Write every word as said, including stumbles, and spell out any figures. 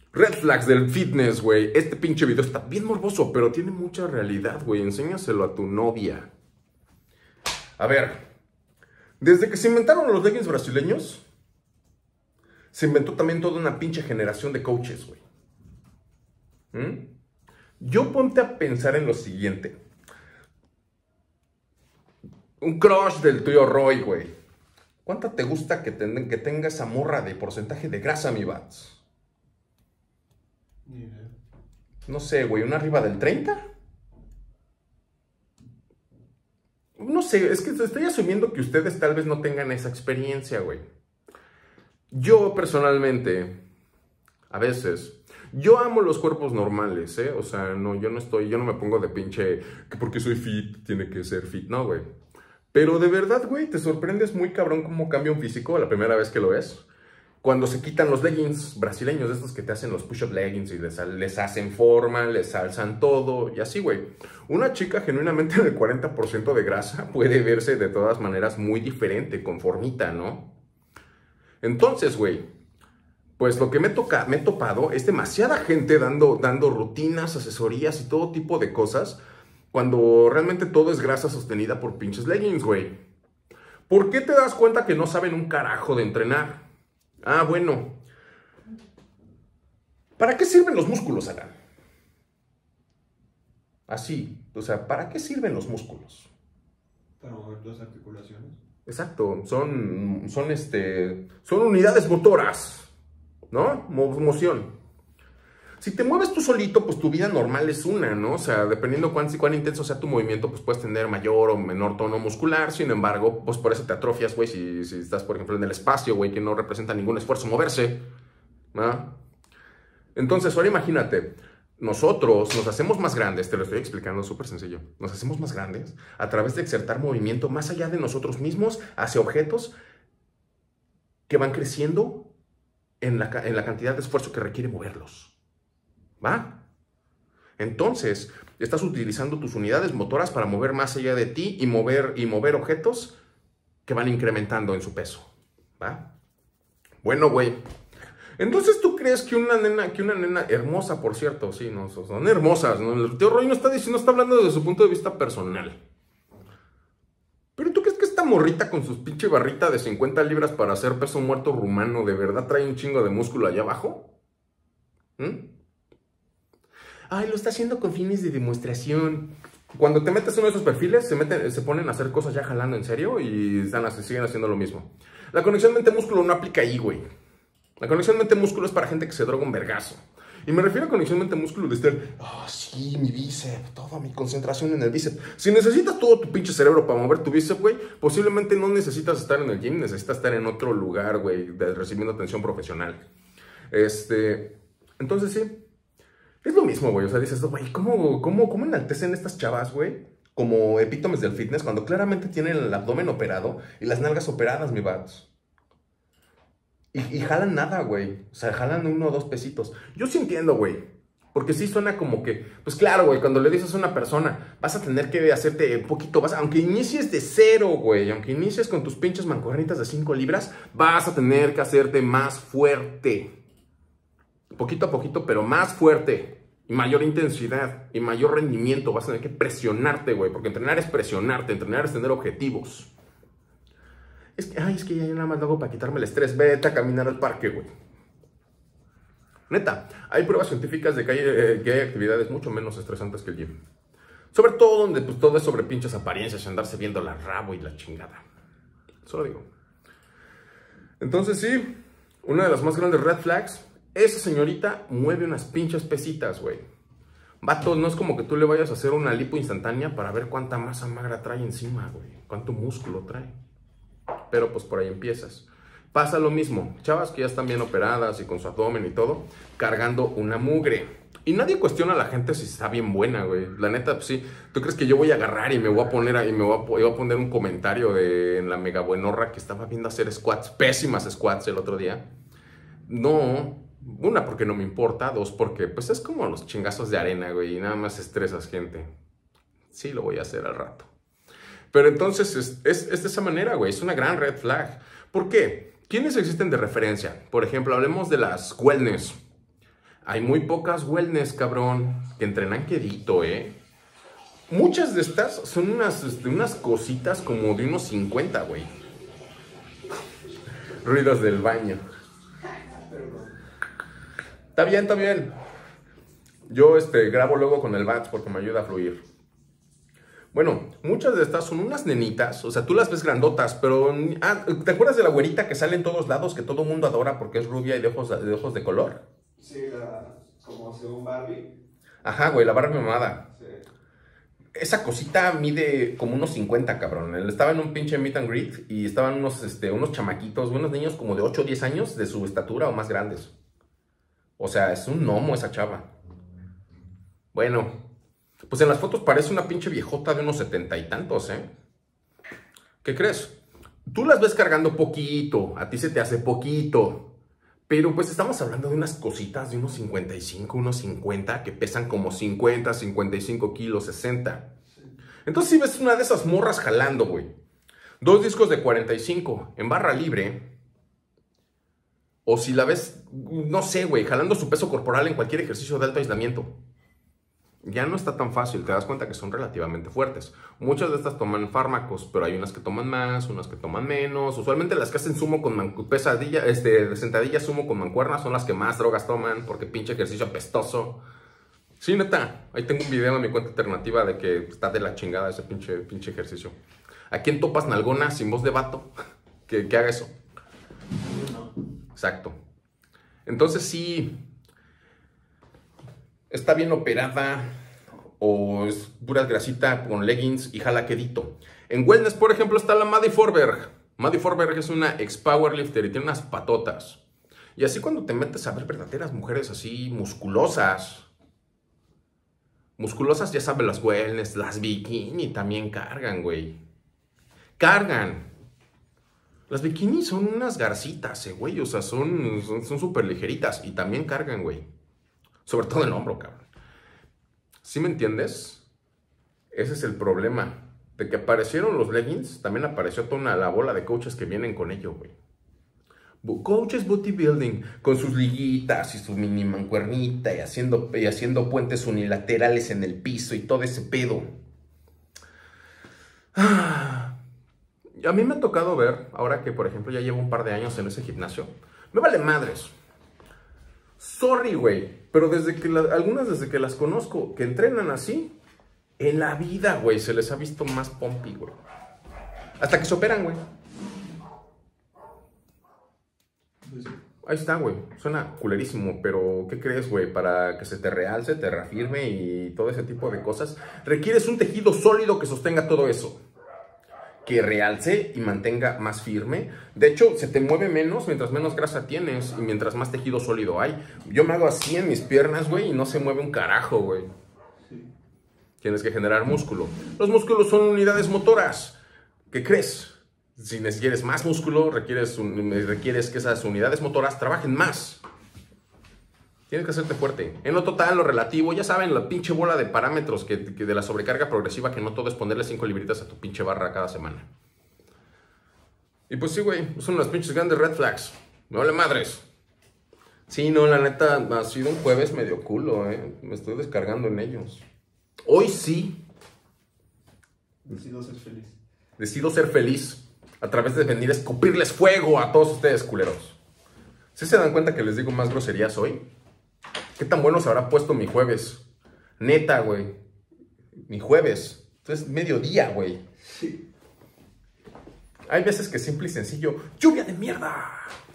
Red flags del fitness, güey. Este pinche video está bien morboso, pero tiene mucha realidad, güey. Enséñaselo a tu novia. A ver, desde que se inventaron los leggings brasileños, se inventó también toda una pinche generación de coaches, güey. ¿Mm? Yo ponte a pensar en lo siguiente. Un crush del tío Roy, güey. ¿Cuánta te gusta que, ten que tenga esa morra de porcentaje de grasa, mi Bats? No sé, güey, ¿una arriba del treinta? No sé, es que estoy asumiendo que ustedes tal vez no tengan esa experiencia, güey. Yo personalmente, a veces, yo amo los cuerpos normales, ¿eh? O sea, no, yo no estoy, yo no me pongo de pinche, que porque soy fit, tiene que ser fit, no, güey. Pero de verdad, güey, te sorprendes muy cabrón cómo cambia un físico la primera vez que lo ves. Cuando se quitan los leggings brasileños, estos que te hacen los push-up leggings y les, les hacen forma, les alzan todo y así, güey. Una chica genuinamente del cuarenta por ciento de grasa puede verse de todas maneras muy diferente, conformita, ¿no? Entonces, güey, pues lo que me, toca, me he topado es demasiada gente dando, dando rutinas, asesorías y todo tipo de cosas cuando realmente todo es grasa sostenida por pinches leggings, güey. ¿Por qué te das cuenta que no saben un carajo de entrenar? Ah, bueno. ¿Para qué sirven los músculos, Alan? Así, o sea, ¿para qué sirven los músculos? Para mover tus articulaciones. Exacto, son, son, este, son unidades motoras, ¿no? Mo moción. Si te mueves tú solito, pues tu vida normal es una, ¿no? O sea, dependiendo cuán, cuán intenso sea tu movimiento, pues puedes tener mayor o menor tono muscular. Sin embargo, pues por eso te atrofias, güey, si, si estás, por ejemplo, en el espacio, güey, que no representa ningún esfuerzo moverse, ¿no? Entonces, ahora imagínate, nosotros nos hacemos más grandes, te lo estoy explicando súper sencillo, nos hacemos más grandes a través de exertar movimiento más allá de nosotros mismos hacia objetos que van creciendo en la, en la cantidad de esfuerzo que requiere moverlos. ¿Va? Entonces, estás utilizando tus unidades motoras para mover más allá de ti y mover, y mover objetos que van incrementando en su peso. ¿Va? Bueno, güey. Entonces, ¿tú crees que una nena, que una nena hermosa, por cierto, sí, no, son hermosas, ¿no? El tío Roy no está diciendo, está hablando desde su punto de vista personal. Pero ¿tú crees que esta morrita con sus pinche barrita de cincuenta libras para hacer peso muerto rumano de verdad trae un chingo de músculo allá abajo? ¿Mm? Ay, lo está haciendo con fines de demostración. Cuando te metes en uno de esos perfiles, se, meten, se ponen a hacer cosas ya jalando en serio y están, siguen haciendo lo mismo. La conexión mente-músculo no aplica ahí, güey. La conexión mente-músculo es para gente que se droga un vergazo. Y me refiero a conexión mente-músculo de estar, ah, oh, sí, mi bíceps, toda mi concentración en el bíceps. Si necesitas todo tu pinche cerebro para mover tu bíceps, güey, posiblemente no necesitas estar en el gym, necesitas estar en otro lugar, güey, recibiendo atención profesional. Este, entonces sí. Es lo mismo, güey, o sea, dices, güey, ¿cómo, cómo, ¿cómo enaltecen estas chavas, güey? Como epítomes del fitness, cuando claramente tienen el abdomen operado y las nalgas operadas, mi vatos. Y, y jalan nada, güey, o sea, jalan uno o dos pesitos. Yo sí entiendo, güey, porque sí suena como que, pues claro, güey, cuando le dices a una persona, vas a tener que hacerte un poquito, vas, aunque inicies de cero, güey, aunque inicies con tus pinches mancuernitas de cinco libras, vas a tener que hacerte más fuerte. Poquito a poquito, pero más fuerte, y mayor intensidad, y mayor rendimiento. Vas a tener que presionarte, güey, porque entrenar es presionarte, entrenar es tener objetivos. Es que, ay, es que ya nada más lo hago para quitarme el estrés. Vete a caminar al parque, güey. Neta, hay pruebas científicas de que hay, eh, que hay actividades mucho menos estresantes que el gym. Sobre todo donde pues, todo es sobre pinches apariencias, andarse viendo la rabo y la chingada. Solo digo. Entonces sí, una de las más grandes red flags. Esa señorita mueve unas pinches pesitas, güey. Vato, no es como que tú le vayas a hacer una lipo instantánea para ver cuánta masa magra trae encima, güey. Cuánto músculo trae. Pero pues por ahí empiezas. Pasa lo mismo. Chavas que ya están bien operadas y con su abdomen y todo, cargando una mugre. Y nadie cuestiona a la gente si está bien buena, güey. La neta, pues sí. ¿Tú crees que yo voy a agarrar y me voy a poner ahí, me voy a, voy a poner un comentario de en la mega buenorra que estaba viendo hacer squats, pésimas squats el otro día? No. Una, porque no me importa. Dos, porque pues es como los chingazos de arena, güey. Y nada más estresas gente. Sí, lo voy a hacer al rato. Pero entonces es, es, es de esa manera, güey. Es una gran red flag. ¿Por qué? ¿Quiénes existen de referencia? Por ejemplo, hablemos de las wellness. Hay muy pocas wellness, cabrón, que entrenan quedito, ¿eh? Muchas de estas son unas, este, unas cositas como de unos cincuenta, güey. Ruidos del baño. Está bien, está bien. Yo este, grabo luego con el B A T S porque me ayuda a fluir. Bueno, muchas de estas son unas nenitas. O sea, tú las ves grandotas, pero... Ah, ¿te acuerdas de la güerita que sale en todos lados? Que todo mundo adora porque es rubia y de ojos de, ojos de color. Sí, la, como según Barbie. Ajá, güey, la Barbie mamada. Sí. Esa cosita mide como unos cincuenta, cabrón. Él estaba en un pinche meet and greet y estaban unos, este, unos chamaquitos, unos niños como de ocho o diez años de su estatura o más grandes. O sea, es un gnomo esa chava. Bueno, pues en las fotos parece una pinche viejota de unos setenta y tantos, ¿eh? ¿Qué crees? Tú las ves cargando poquito, a ti se te hace poquito. Pero pues estamos hablando de unas cositas de unos cincuenta y cinco, unos cincuenta, que pesan como cincuenta, cincuenta y cinco kilos, sesenta. Entonces si ves una de esas morras jalando, güey. Dos discos de cuarenta y cinco en barra libre. O si la ves, no sé, güey, jalando su peso corporal en cualquier ejercicio de alto aislamiento. Ya no está tan fácil, te das cuenta que son relativamente fuertes. Muchas de estas toman fármacos, pero hay unas que toman más, unas que toman menos. Usualmente las que hacen sumo con pesadilla, este, de sentadilla sumo con mancuernas son las que más drogas toman, porque pinche ejercicio apestoso. Sí, neta, ahí tengo un video en mi cuenta alternativa de que está de la chingada ese pinche, pinche ejercicio. ¿A quién topas nalgona sin voz de vato que, que haga eso? No. Exacto. Entonces sí... está bien operada o es pura grasita con leggings y jala quedito. En wellness, por ejemplo, está la Maddie Forberg. Maddie Forberg es una ex powerlifter y tiene unas patotas. Y así cuando te metes a ver verdaderas mujeres así musculosas. Musculosas, ya sabes, las wellness, las bikini también cargan, güey. Cargan. Las bikini son unas garcitas, eh, güey. O sea, son súper ligeritas y también cargan, güey. Sobre todo el hombro, cabrón. ¿Sí me entiendes? Ese es el problema. De que aparecieron los leggings, también apareció toda una, la bola de coaches que vienen con ello, güey. Coaches bodybuilding, con sus liguitas y su mini mancuernita y haciendo, y haciendo puentes unilaterales en el piso y todo ese pedo. Ah. A mí me ha tocado ver, ahora que por ejemplo ya llevo un par de años en ese gimnasio, me vale madres. Sorry, güey, pero desde que la, algunas desde que las conozco, que entrenan así, en la vida, güey, se les ha visto más pompi, güey. Hasta que se operan, güey. Ahí está, güey. Suena culerísimo, pero ¿qué crees, güey? Para que se te realce, te reafirme y todo ese tipo de cosas, requieres un tejido sólido que sostenga todo eso. Que realce y mantenga más firme. De hecho, se te mueve menos mientras menos grasa tienes y mientras más tejido sólido hay. Yo me hago así en mis piernas, güey, y no se mueve un carajo, güey. Sí. Tienes que generar músculo. Los músculos son unidades motoras. ¿Qué crees? Si quieres más músculo, requieres, un, requieres que esas unidades motoras trabajen más. Tienes que hacerte fuerte. En lo total, lo relativo, ya saben, la pinche bola de parámetros que, que de la sobrecarga progresiva, que no todo es ponerle cinco libritas a tu pinche barra cada semana. Y pues sí, güey, son las pinches grandes red flags. Me vale madres. Sí, no, la neta, ha sido un jueves medio culo, eh. Me estoy descargando en ellos. Hoy sí. Decido ser feliz. Decido ser feliz a través de venir a escupirles fuego a todos ustedes, culeros. ¿Sí se dan cuenta que les digo más groserías hoy? ¿Qué tan bueno se habrá puesto mi jueves? Neta, güey. Mi jueves. Entonces, mediodía, güey. Sí. Hay veces que simple y sencillo, ¡lluvia de mierda!